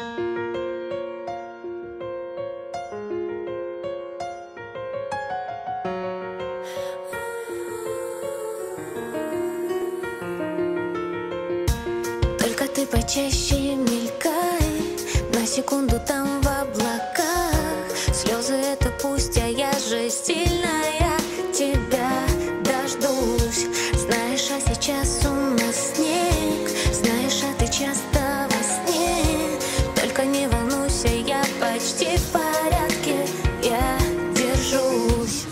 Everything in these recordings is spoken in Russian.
Только ты почаще мелькай, на секунду там в облаках. Слезы это пусть, а я же сильная, тебя дождусь. Знаешь, а сейчас у нас снег, знаешь, а ты часто во сне. Только не волнуйся, я почти в порядке, я держусь.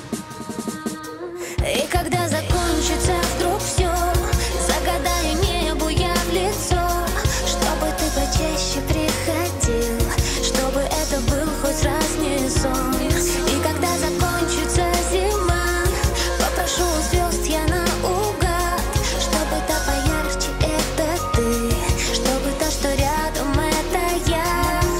И когда закончится вдруг все, загадаю небу я в лицо, чтобы ты почаще приходил, чтобы это был хоть раз не сон. И когда закончится зима, попрошу у звезд я наугад, чтобы та поярче это ты, чтобы та, что рядом, это я.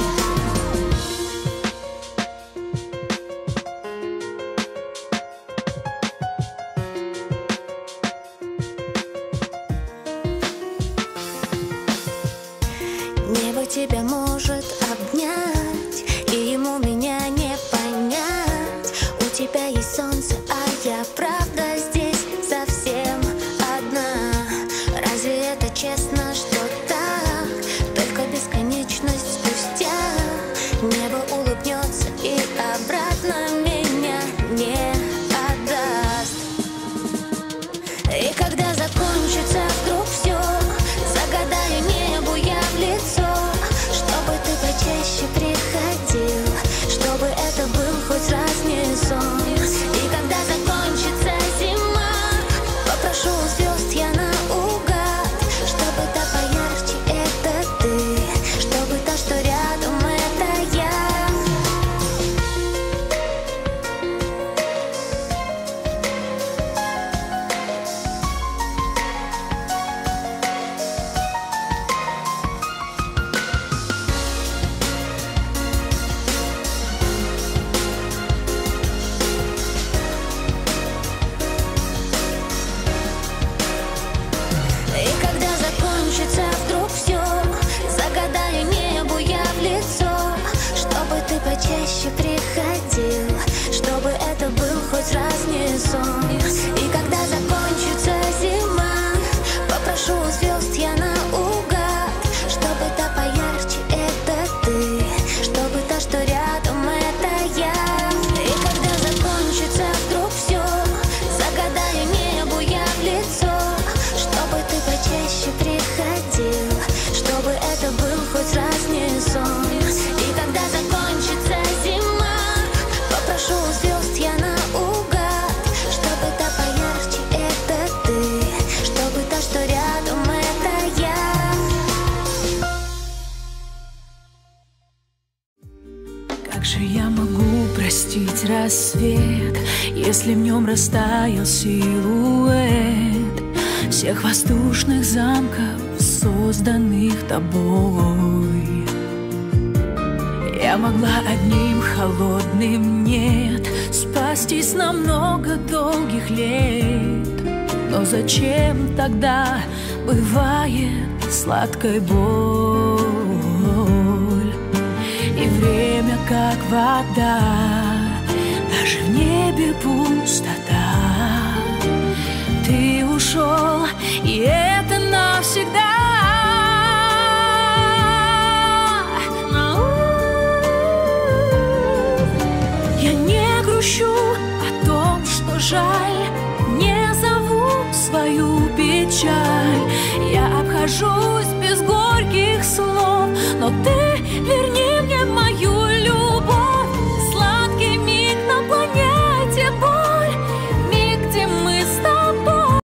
Небо тебя может обнять, и ему меня не понять. У тебя есть солнце, а я правда здесь совсем одна. Разве это честно, что так? Только бесконечность спустя небо улыбнется и обратно меня не отдаст. И когда закончится вдруг все, загадаю небу я в лицо, чтобы ты почаще приходил, чтобы это был хоть раз не сон. И когда закончится зима, попрошу у звезд я наугад, чтобы та поярче это ты, чтобы та, что рядом, это я. И когда закончится вдруг все, загадаю небу я в лицо, чтобы ты почаще приходил, чтобы это был хоть раз не сон. И когда закончится зима, попрошу у звезд я наугад, чтобы та поярче это ты, чтобы та, что рядом, это я. И когда закончится вдруг все, загадаю небу я в лицо, чтобы ты почаще приходил, чтобы это был хоть раз не сон. И когда закончится зима, попрошу у звезд я наугад, чтобы та поярче это ты, чтобы та, что рядом, это я. Как же я могу простить рассвет, если в нем растаял силуэт всех воздушных замков, созданных тобой? Я могла одним холодным «нет» спастись на много долгих лет. Но зачем тогда бывает сладкой боль? И время как вода, даже в небе пустота. Ты ушел, и это навсегда. Я не грущу о том, что жаль, не зову свою печаль. Я обхожусь без горьких слов, но ты